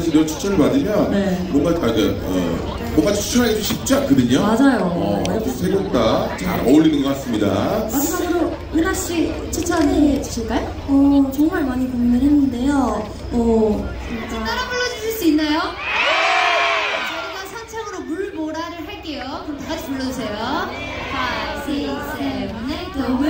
이런 추천을 받으면 네. 뭔가 추천하기 쉽지 않거든요. 맞아요. 세 곡 다 잘 어울리는 것 같습니다. 마지막으로 은하 씨 추천해 주실까요? 정말 많이 고민을 했는데요. 진짜 따라 불러주실 수 있나요? 저희가 상창으로 물보라를 할게요. 그럼 다 같이 불러주세요. 5, 6, 7, 8. The